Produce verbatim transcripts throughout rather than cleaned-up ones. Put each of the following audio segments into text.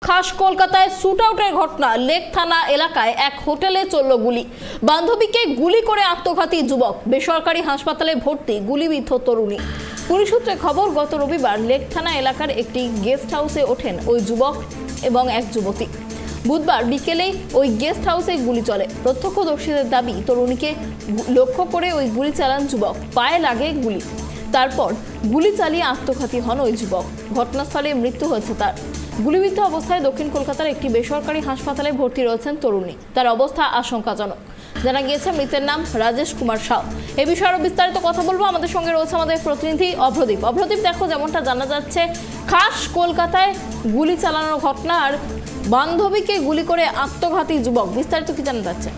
খাস কলকাতায় শুট আউটের ঘটনা। লেক থানা এলাকায় এক হোটেলে চলল গুলি। বান্ধবীকে গুলি করে আত্মঘাতী যুবক। বেসরকারি হাসপাতালে ভর্তি গুলিবিদ্ধ তরুণী। পুলিশ সূত্রে খবর, গত রবিবার লেক থানা এলাকার একটি গেস্ট হাউসে ওঠেন ওই যুবক এবং এক যুবতী। বুধবার বিকেলেই ওই গেস্ট হাউসে গুলি চলে। প্রত্যক্ষদর্শীদের দাবি, তরুণীকে লক্ষ্য করে ওই গুলি চালান যুবক। পায়ে লাগে গুলি। তারপর গুলি চালিয়ে আত্মঘাতী হন ওই যুবক। ঘটনাস্থলে মৃত্যু হয়েছে তার। গুলিবিদ্ধ অবস্থায় দক্ষিণ কলকাতার একটি বেসরকারি হাসপাতালে ভর্তি রয়েছেন তরুণী। তার অবস্থা আশঙ্কাজনক। জানা গিয়েছে মৃতের নাম রাজেশ কুমার সাউ। এ বিষয়ে আরো বিস্তারিত কথা বলবো। আমাদের সঙ্গে রয়েছে আমাদের প্রতিনিধি অভ্রদীপ। অভ্রদীপ, দেখো, যেমনটা জানা যাচ্ছে, খাস কলকাতায় গুলি চালানোর ঘটনা আর বান্ধবীকে গুলি করে আত্মঘাতী যুবক, বিস্তারিত কি জানা যাচ্ছে?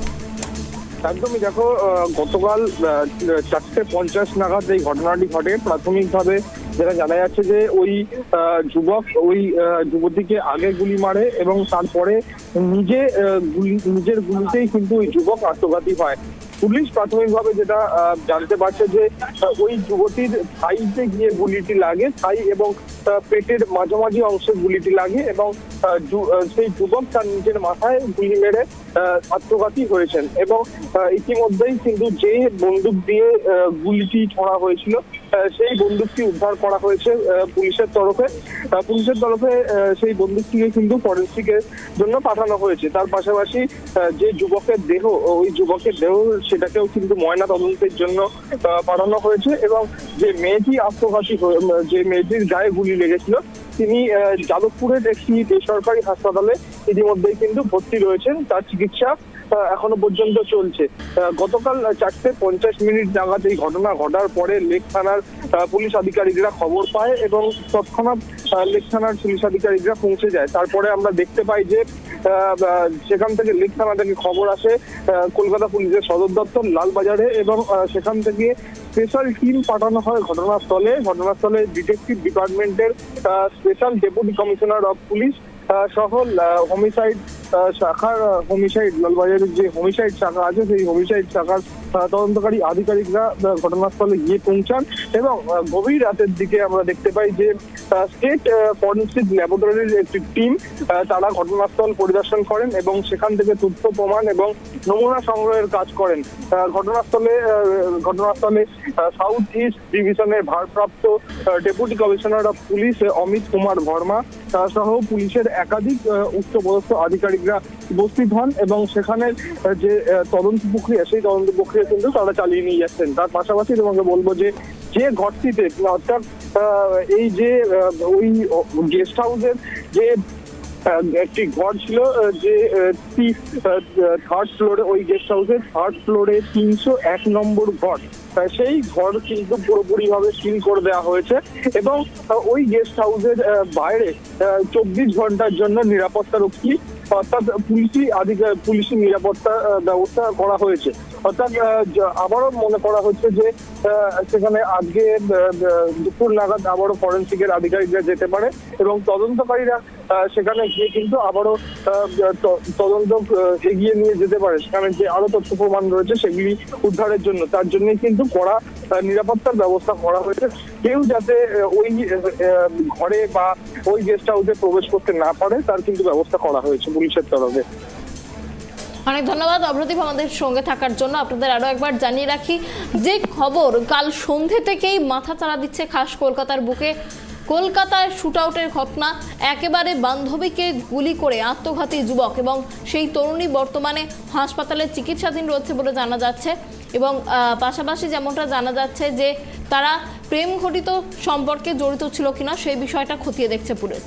একদমই, দেখো, গতকাল চারটে পঞ্চাশ নাগাদ এই ঘটনাটি ঘটে। প্রাথমিকভাবে যেটা জানা যাচ্ছে যে ওই যুবক ওই যুবতীকে আগে গুলি মারে এবং তারপরে নিজে গুলি নিজের গুলিতেই কিন্তু ওই যুবক আত্মঘাতী হয়। পুলিশ প্রাথমিকভাবে যেটা জানতে পারছে যে ওই যুবতীর থাইতে গিয়ে গুলিটি লাগে, থাই এবং পেটের মাঝামাঝি অংশে গুলিটি লাগে এবং সেই যুবক তার নিজের মাথায় গুলি মেরে আত্মঘাতী হয়েছেন। এবং ইতিমধ্যেই কিন্তু যে বন্দুক দিয়ে গুলিটি ছোড়া হয়েছিল সেই বন্দুকটি উদ্ধার করা হয়েছে পুলিশের তরফে। পুলিশের তরফে সেই বন্দুকটিকে কিন্তু ফরেনসিকের জন্য পাঠানো হয়েছে। তার পাশাপাশি যে যুবকের দেহ, ওই যুবকের দেহ সেটাকেও কিন্তু ময়না তদন্তের জন্য পাঠানো হয়েছে। এবং যে মেয়েটি আত্মঘাতী, যে মেয়েটির গায়ে গুলি লেগেছিল, তিনি যাদবপুরের একটি বেসরকারি হাসপাতালে ইতিমধ্যেই কিন্তু ভর্তি রয়েছেন। তার চিকিৎসা এখনো পর্যন্ত চলছে। গতকাল চারটে পঞ্চাশ মিনিট নাগাদ এই ঘটনা ঘটার পরে লেক থানার পুলিশ আধিকারিকরা খবর পায় এবং তৎক্ষণাৎ লেক থানার পুলিশ আধিকারিকরা পৌঁছে যায়। তারপরে আমরা দেখতে পাই যে সেখান থেকে লেক থানা থেকে খবর আসে কলকাতা পুলিশের সদর দপ্তর লালবাজারে এবং সেখান থেকে স্পেশাল টিম পাঠানো হয় ঘটনাস্থলে। ঘটনাস্থলে ডিটেকটিভ ডিপার্টমেন্টের special deputy commissioner of police সহ হোমিসাইড শাখার হোমিসাইড লালবাজারের যে হোমিসাইড শাখা আছে সেই হোমিসাইড শাখার তদন্তকারী আধিকারিকরা ঘটনাস্থলে গিয়ে পৌঁছান। এবং গভীর রাতের দিকে আমরা দেখতে পাই যে স্টেট ফরেনসিক ল্যাবরেটরির একটি টিম তারা ঘটনাস্থল পরিদর্শন করেন এবং সেখান থেকে তথ্য প্রমাণ এবং নমুনা সংগ্রহের কাজ করেন। ঘটনাস্থলে ঘটনাস্থলে সাউথ ইস্ট ডিভিশনের ভারপ্রাপ্ত deputy commissioner of police Amit Kumar Verma সহ পুলিশের একাধিক উচ্চপদস্থ আধিকারিকরা উপস্থিত হন এবং সেখানে যে তদন্ত প্রক্রিয়া, সেই তদন্ত প্রক্রিয়া কিন্তু তারা চালিয়ে নিয়ে যাচ্ছেন। তার পাশাপাশি তোমাকে বলবো যে যে ঘরটিতে, অর্থাৎ এই যে ওই গেস্ট হাউসের যে একটি ঘর ছিল, যে থার্ড ফ্লোরে, ওই গেস্ট হাউসের থার্ড ফ্লোরে তিনশো এক নম্বর ঘর, সেই ঘর কিন্তু পুরোপুরি ভাবে সিল করে দেওয়া হয়েছে এবং ওই গেস্ট হাউসের বাইরে চব্বিশ ঘন্টার জন্য নিরাপত্তা রক্ষী অর্থাৎ পুলিশি আধিকারিক পুলিশি নিরাপত্তা ব্যবস্থা করা হয়েছে। অর্থাৎ আবারও মনে করা হচ্ছে যে সেখানে আজকে দুপুর নাগাদ আবারও ফরেনসিকের আধিকারিকরা যেতে পারে এবং তদন্তকারীরা সেখানে গিয়ে কিন্তু আবারও তদন্ত এগিয়ে নিয়ে যেতে পারে। সেখানে যে আরো তথ্য প্রমাণ রয়েছে সেগুলি উদ্ধারের জন্য, তার জন্যই কিন্তু কড়া নিরাপত্তার ব্যবস্থা করা হয়েছে। কেউ যাতে ওই ঘরে বা ওই গেস্ট হাউসে প্রবেশ করতে না পারে তার কিন্তু ব্যবস্থা করা হয়েছে পুলিশের তরফে। অনেক ধন্যবাদ অভ্রদীপ আমাদের সঙ্গে থাকার জন্য। আপনাদের আরো একবার জানিয়ে রাখি যে খবর কাল সন্ধে থেকেই মাথা চাড়া দিচ্ছে খাস কলকাতার বুকে। কলকাতায় শুট আউটের ঘটনা, একেবারে বান্ধবীকে গুলি করে আত্মঘাতী যুবক এবং সেই তরুণী বর্তমানে হাসপাতালে চিকিৎসাধীন রয়েছে বলে জানা যাচ্ছে। এবং পাশাপাশি যেমনটা জানা যাচ্ছে যে তারা প্রেম ঘটিত সম্পর্কে জড়িত ছিল কিনা সেই বিষয়টা খতিয়ে দেখছে পুলিশ।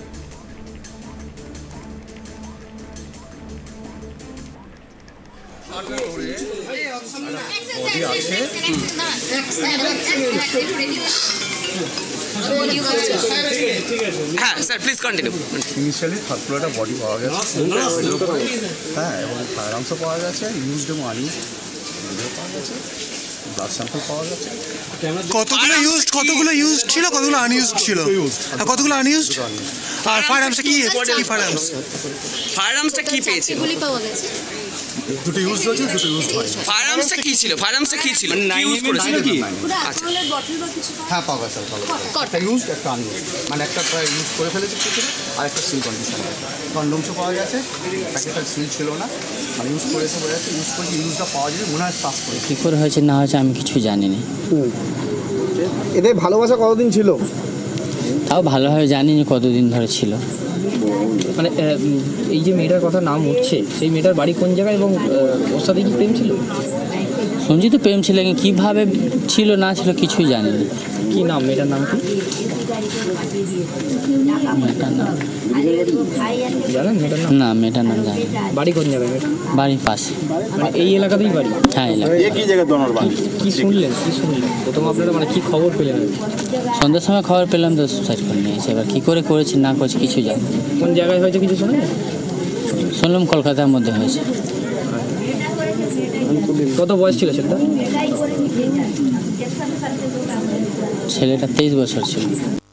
হ্যাঁ sir, please continue. Initially third ফ্লোরে বডি পাওয়া গেছে, হ্যাঁ, এবং ফায়ার আর্মসও পাওয়া গেছে, ইউজড এবং আনইউজড পাওয়া গেছে, ব্লাড স্যাম্পল পাওয়া গেছে। কতগুলো ইউজড কতগুলো ইউজড ছিল, কতগুলো আনইউজড ছিল, কতগুলো আনইউজড? আর ফায়ার আর্মসটা কি কি ফায়ার আর্মস ফায়ার আর্মসটা কি পেয়েছে? গুলি পাওয়া গেছে। দুটো ইউজ রয়েছে, দুটো ইউজ হয়। ফায়ার আর্মসটা কি ছিল? ফায়ার আর্মসটা কি ছিল? কি ইউজ করেছিল কি? আচ্ছা, হ্যাঁ পাওয়া গেছে, পাওয়া গেছে। একটা ইউজ, একটা আনইউজ, মানে একটা প্রায় ইউজ করে ফেলেছে কিছু, আর একটা সিল কন্ডিশন আছে। কন্ডোমসও পাওয়া গেছে, প্যাকেটটা সিল ছিল না, মানে ইউজ করেছে বোঝা যাচ্ছে। ইউজ করে ইউজটা পাওয়া যাবে মনে হয় পাস করে। কী করে হয়েছে না হয়েছে আমি কিছু জানি না। এদের ভালোবাসা কতদিন ছিল? তাও ভালোভাবে জানি যে কতদিন ধরে ছিল। মানে আহ, এই যে মেয়েটার কথা নাম উঠছে, সেই মেয়েটার বাড়ি কোন জায়গায় এবং আহ, ওর সাথে কি প্রেম ছিল? শুনছি তো প্রেম ছিল, কিন্তু কীভাবে ছিল না ছিল কিছুই জানি না। কি নাম মেয়েটার নাম কি মেয়েটার নাম জানেন? মেয়েটার নাম না, মেয়েটার নাম জানি না। বাড়ি কোন জায়গায় মেয়েটা? বাড়ির পাশে। মানে এই এলাকাতেই বাড়ি? হ্যাঁ, এলাকা। কি জায়গায় দোনোর বাড়ি? কি শুনলেন কি শুনলেন প্রথম আপনারা, মানে কি খবর পেলেন? সন্ধ্যার সময় খবর পেলাম তো সুসাইড করে নিয়েছে। এবার কী করে করেছে না করেছে কিছু জানি না। কোন জায়গায় হয়েছে কিছু শোনেন? শুনলাম কলকাতার মধ্যে হয়েছে। কত বয়স ছিল সেটা? ছেলেটা তেইশ বছর ছিল।